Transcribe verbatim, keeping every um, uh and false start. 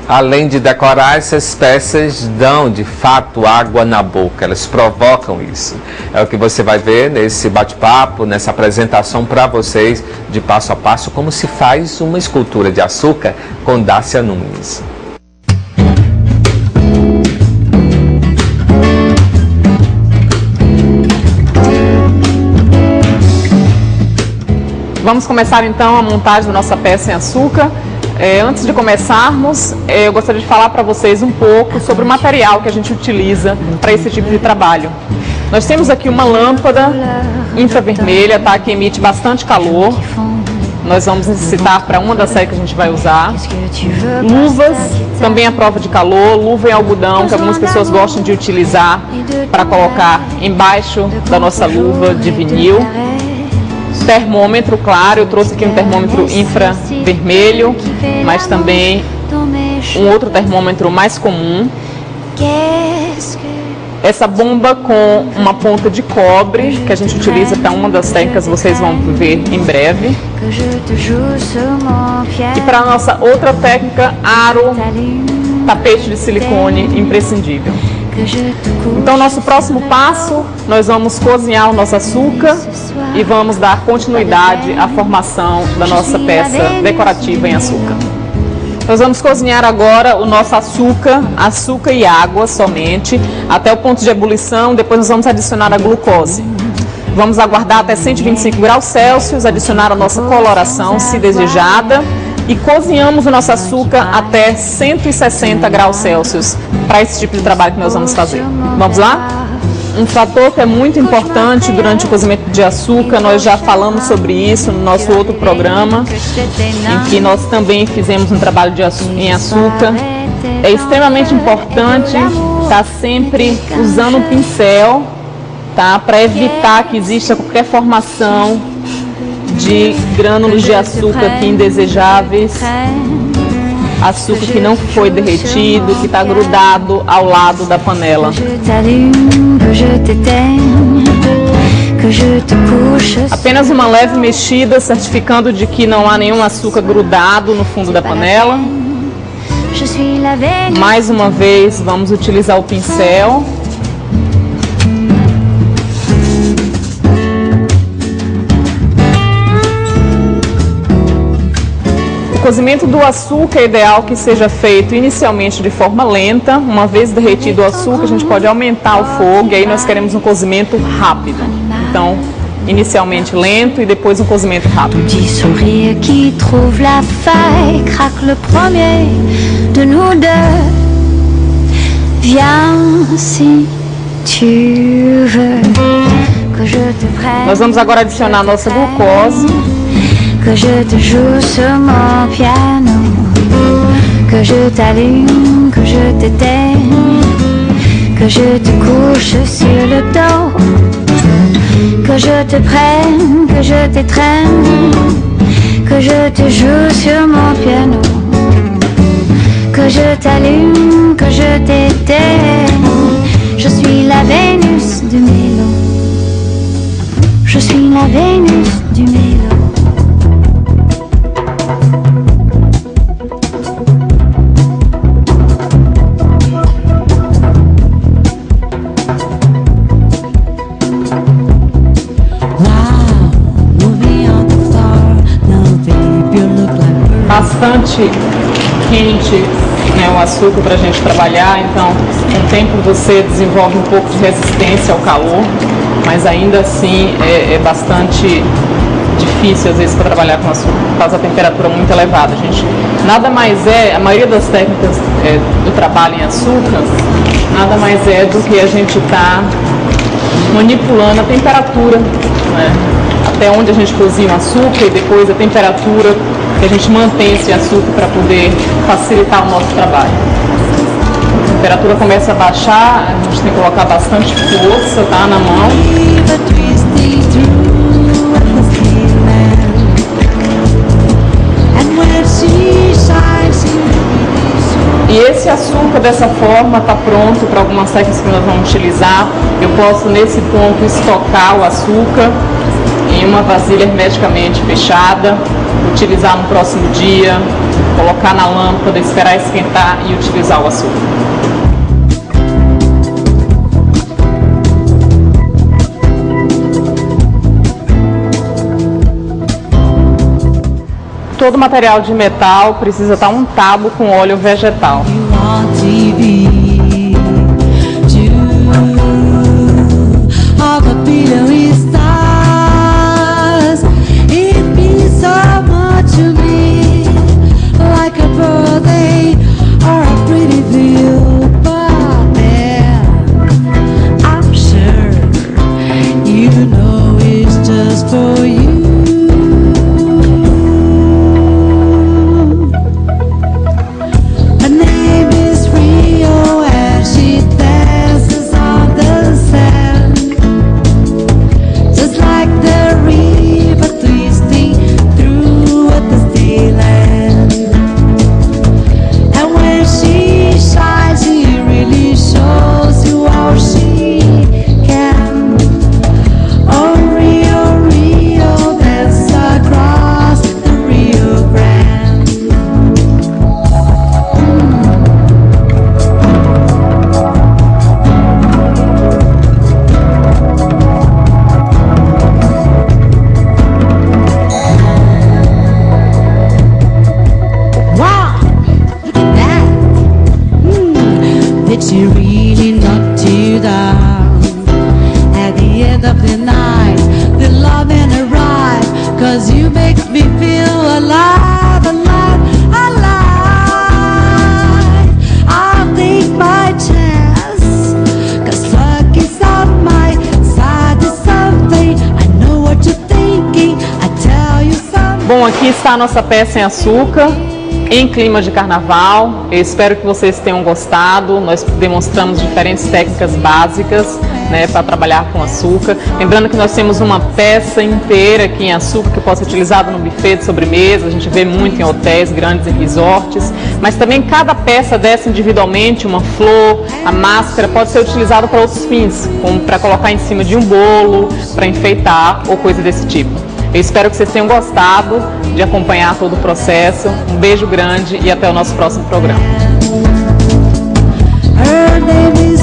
Além de decorar, essas peças dão de fato água na boca, elas provocam isso. É o que você vai ver nesse bate-papo, nessa apresentação para vocês de passo a passo, como se faz uma escultura de açúcar com Dácia Nunes. Vamos começar então a montagem da nossa peça em açúcar. É, antes de começarmos, é, eu gostaria de falar para vocês um pouco sobre o material que a gente utiliza para esse tipo de trabalho. Nós temos aqui uma lâmpada infravermelha, tá, que emite bastante calor. Nós vamos necessitar para uma das séries que a gente vai usar. Luvas, também à prova de calor, luva em algodão, que algumas pessoas gostam de utilizar para colocar embaixo da nossa luva de vinil. Termômetro, claro, eu trouxe aqui um termômetro infravermelho, mas também um outro termômetro mais comum. Essa bomba com uma ponta de cobre, que a gente utiliza para uma das técnicas, vocês vão ver em breve. E para a nossa outra técnica, aro, tapete de silicone imprescindível. Então, nosso próximo passo, nós vamos cozinhar o nosso açúcar e vamos dar continuidade à formação da nossa peça decorativa em açúcar. Nós vamos cozinhar agora o nosso açúcar, açúcar e água somente, até o ponto de ebulição, depois nós vamos adicionar a glucose. Vamos aguardar até cento e vinte e cinco graus Celsius, adicionar a nossa coloração, se desejada, e cozinhamos o nosso açúcar até cento e sessenta graus Celsius, para esse tipo de trabalho que nós vamos fazer. Vamos lá? Um fator que é muito importante durante o cozimento de açúcar, nós já falamos sobre isso no nosso outro programa, em que nós também fizemos um trabalho de açúcar, em açúcar. É extremamente importante estar sempre usando um pincel, tá, para evitar que exista qualquer formação de grânulos de açúcar aqui indesejáveis, açúcar que não foi derretido, que está grudado ao lado da panela. Apenas uma leve mexida, certificando de que não há nenhum açúcar grudado no fundo da panela. Mais uma vez, vamos utilizar o pincel. O cozimento do açúcar é ideal que seja feito inicialmente de forma lenta. Uma vez derretido o açúcar, a gente pode aumentar o fogo e aí nós queremos um cozimento rápido. Então, inicialmente lento e depois um cozimento rápido. Nós vamos agora adicionar a nossa glucose. Que je te joue sur mon piano, que je t'allume, que je t'éteigne, que je te couche sur le dos, que je te prenne, que je t'étreigne, que je te joue sur mon piano, que je t'allume, que je t'éteigne. Je suis la Vénus du Milo, je suis la Vénus du Milo. Bastante quente, né, o açúcar para a gente trabalhar, então com o tempo você desenvolve um pouco de resistência ao calor, mas ainda assim é, é bastante difícil às vezes para trabalhar com açúcar, por causa da temperatura muito elevada. A gente, nada mais é, a maioria das técnicas é, do trabalho em açúcar, nada mais é do que a gente estar tá manipulando a temperatura, né, até onde a gente cozinha o açúcar e depois a temperatura que a gente mantém esse açúcar para poder facilitar o nosso trabalho. A temperatura começa a baixar, a gente tem que colocar bastante força, tá, na mão. E esse açúcar dessa forma está pronto para algumas técnicas que nós vamos utilizar. Eu posso nesse ponto estocar o açúcar em uma vasilha hermeticamente fechada, utilizar no próximo dia, colocar na lâmpada, esperar esquentar e utilizar o açúcar. Todo material de metal precisa estar untado com óleo vegetal. She really knocked you down. At the end of the night, the love and arrive, cause you make me feel alive, alive, alive. I'll take my chance, cause luck is on my side of something. I know what you're thinking, I tell you something. Bom, aqui está a nossa peça em açúcar, em clima de carnaval. Eu espero que vocês tenham gostado. Nós demonstramos diferentes técnicas básicas, né, para trabalhar com açúcar. Lembrando que nós temos uma peça inteira aqui em açúcar que pode ser utilizada no buffet de sobremesa. A gente vê muito em hotéis grandes e resorts. Mas também cada peça dessa individualmente, uma flor, a máscara, pode ser utilizada para outros fins, como para colocar em cima de um bolo, para enfeitar ou coisa desse tipo. Eu espero que vocês tenham gostado de acompanhar todo o processo. Um beijo grande e até o nosso próximo programa.